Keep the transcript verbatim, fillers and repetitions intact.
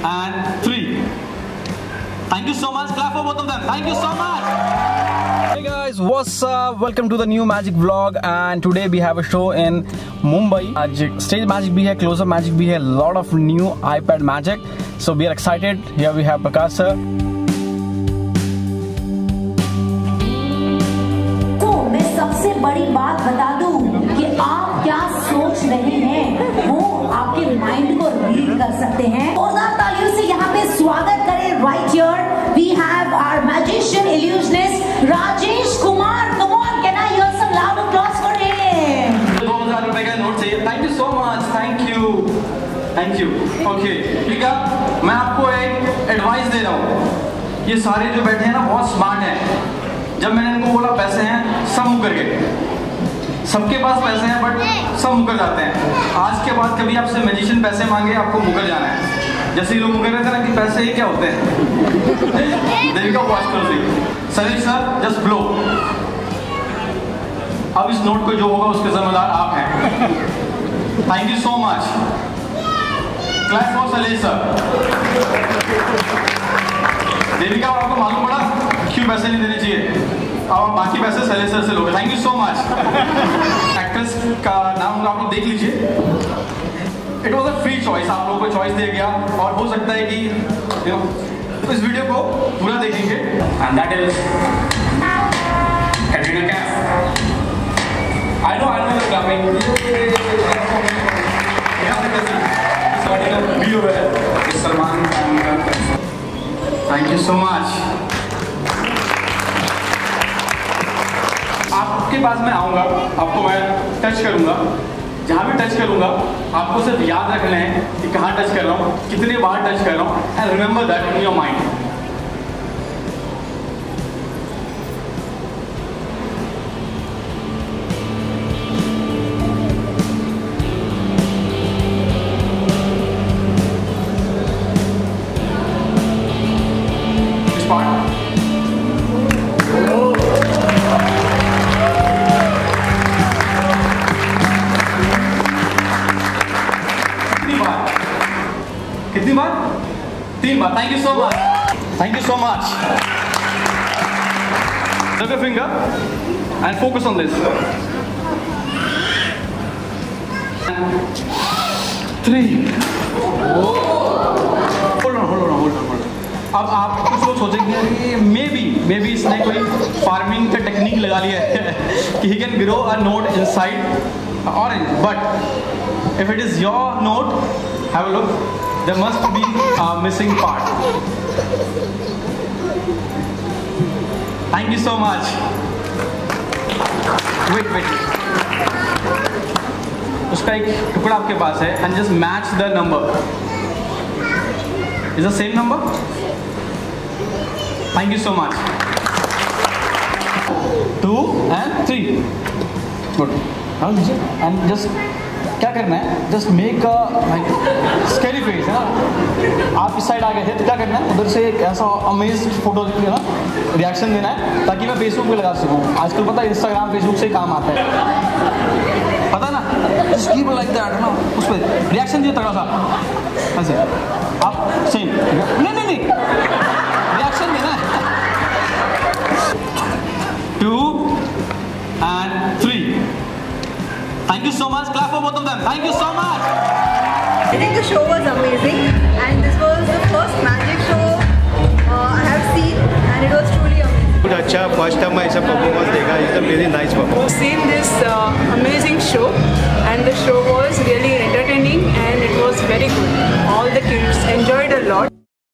and three. Thank you so much. Clap for both of them. Thank you so much. Hey guys, what's up? Welcome to the new magic vlog, and today we have a show in Mumbai. आज stage magic भी है, close up magic भी है, lot of new iPad magic. So we are excited. Here we have Prakash sir. तो मैं सबसे बड़ी बात बता दूं कि आप क्या सोच रहे हैं वो आपके माइंड को रीड कर सकते हैं। जोरदार तालियों से यहाँ पे स्वागत करें। Right here we have our magician illusionist Rajesh Kumar. Come on, can I hear some loud applause for him? दो हजार रुपए का नोट चाहिए। Thank you so much. Thank you. Thank you. Okay. ठीक है। मैं आपको एक एडवाइस दे रहा हूँ। ये सारे जो बैठे हैं ना बहुत स्मार्ट हैं। जब मैंने इनको बोला पैसे हैं, सब मुकर गए। सबके पास पैसे हैं बट सब मुकर जाते हैं। आज के बाद कभी आपसे मैजिशियन पैसे मांगे, आपको मुकर जाना है। जैसे लोग मुकर रहे थे ना कि पैसे ही क्या होते हैं। देविका वॉच करो see. Salil sir just blow. अब इस नोट को जो होगा उसके जिम्मेदार आप हैं। Thank you so much. Clap for Salil sir. Devika आपको मालूम पड़ा क्यों पैसे नहीं देने चाहिए। अब आप बाकी पैसे सलील सर से लोगे। Thank you so much. Actress का नाम आप लोग देख लीजिए। It was a free choice, आप लोगों को चॉइस दिया गया और हो सकता है कि यू नो इस वीडियो को पूरा देखेंगे। And that is Katrina Kaif. I know I know you are clapping. Salman. Thank you so much. आपके पास मैं आऊँगा, आपको मैं टच करूँगा। जहाँ भी टच करूँगा आपको सिर्फ याद रखना है कि कहाँ टच कर रहा हूँ, कितने बार टच कर रहा हूँ, and remember that in your mind. कितनी बार? तीन बार। Thank you so much. Thank you so much. Rub your finger and focus on this. Three. Hold on, hold on, hold on, hold on. अब आप कुछ लोग सोचेंगे कि मे बी मे बी इसने कोई फार्मिंग का टेक्निक लगा लिया है कि he can grow a note inside orange, but if it is your note, have a look, there must be a missing part. Thank you so much. Wait, wait. उसका एक टुकड़ा आपके पास है and just match the number. Is the same number? Thank you so much. Two and three. Good. And just क्या करना है, just make a scary face है ना। आप इस साइड आ गए थे तो क्या करना है, उधर से एक ऐसा अमेज्ड फोटो है ना, रिएक्शन देना है ताकि मैं फेसबुक पे लगा सकूँ। आजकल पता है इंस्टाग्राम फेसबुक से काम आता है, पता ना। जस्ट कीप लाइक दैट ना, उस पर रिएक्शन दिया तगड़ा सा ऐसे। आप सेम नहीं नहीं नहीं रिएक्शन देना है। Two and three. Thank you so much. Clap for both of them. Thank you so much. I think the show was amazing, and this was the first magic show uh, I have seen, and it was truly amazing. बहुत अच्छा, first time मैं ऐसा performance देखा। It's a very nice performance. Seen this uh, amazing show, and the show was really entertaining, and it was very good. All the kids enjoyed a lot.